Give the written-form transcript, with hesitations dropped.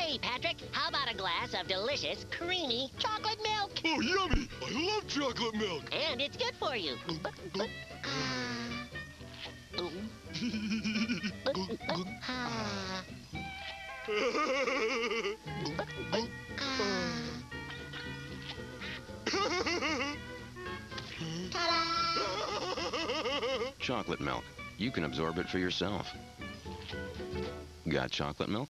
Hey, Patrick, how about a glass of delicious, creamy chocolate milk? Oh, yummy! I love chocolate milk! And it's good for you. Chocolate milk. You can absorb it for yourself. Got chocolate milk?